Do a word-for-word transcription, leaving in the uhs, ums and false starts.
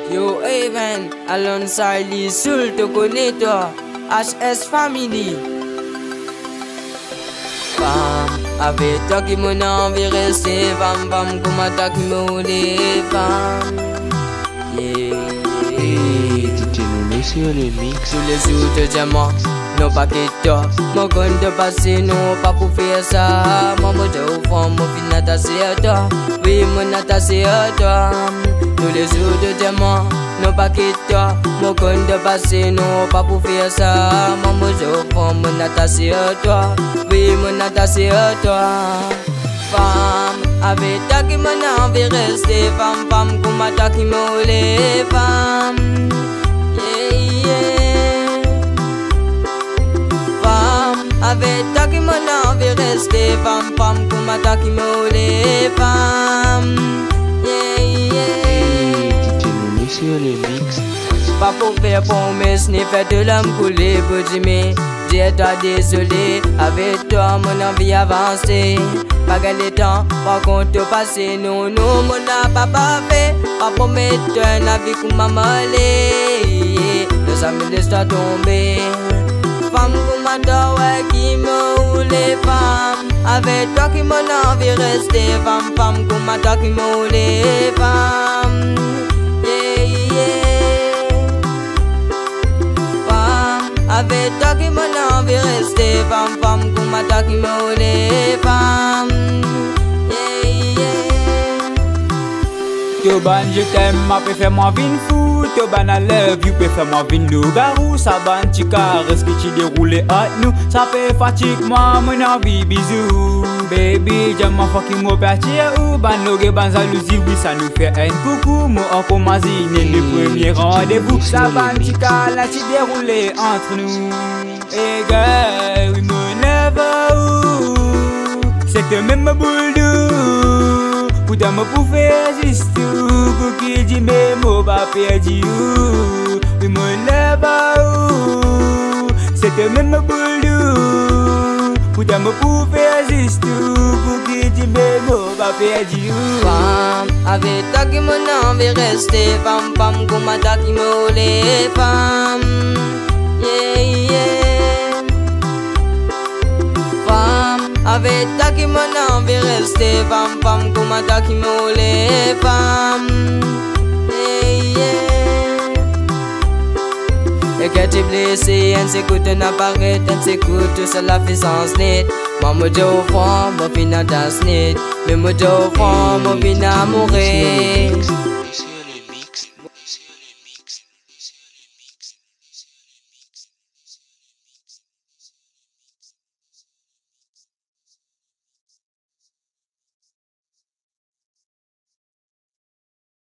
Yo Even, alongside les Soul, te connais toi, H S Family. Femme, avec toi qui m'en a envie rester, femme, femme, comme toi qui me roule, femme. Yeah, Et D J Loulé sur le mix. sur les autres diamants, non pas que toi, mon compte de passé, non pas pour faire ça. Mon mot de au fond, mon fin attaché à toi, oui, mon attaché à toi. Tous les autres diamants, non pas que toi, mon compte de passé, non pas pour faire ça. Mon mot de au fond, mon attaché à toi, oui, mon attaché à toi. Femme, avec toi qui m'en a envie rester, femme, femme, comme toi qui me roule, femme. Yeah, yeah. Femme, avec toi qui m'en a envie rester, femme, femme, comme toi qui me roule, femme. Yeah, yeah. Et D J Loulé sur le mix. Pas pour faire promesse, ni faire de l'homme couler pour dire dis-toi désolé, avec toi mon envie avancer. Pas gagner temps, pas compte passé, nous, nous, mon n'a pas parfait. Pas promettre un avis comme maman l'est. Nous sommes laissé tomber. Femme comme ma ouais, qui me roule, femme. Avec toi qui m'en a envie rester, femme, femme comme ma qui me roule, femme. Yeah, yeah. Femme, avec toi qui m'en a envie rester, femme, femme comme ma qui me roule, femme. Yeah, yeah. Yo ban je t'aime, ma préfère moi vin fou. Yo ban I love you, préfère moi vin loup-garou. Ça ban tu caresses que tu déroules à nous. Ça fait fatigue moi, mon envie bisous. Baby, j'aime ma fucking mot partir ou ban loge ban jalousie, oui ça nous fait un coucou. Moi on commence le premier rendez-vous. Ça ban tu caresses, tu déroules entre nous. Et girl, oui mon never. C'est que même boule d'eau. Pour dame pour faire juste tout. Pour qu'il dit mes mots va perdre. Oui mon never. C'est que même boule d'eau. Pour dame pour faire juste tout. Pour qu'il dit mes mots va perdre. Femme, avec toi qui m'en a envie rester, femme, femme comme toi qui me roule, femme. Yeah, yeah. Femme, avec toi qui m'en a envie rester, femme, femme comme toi qui me roule, femme. Yeah, yeah. Et que tu blessé, on s'écoute, on apparaît, on s'écoute, ça la fait sens net. Moi, moi, je au fond, moi, fin à danse net. Mais moi, je au fond, moi, fin à mourir.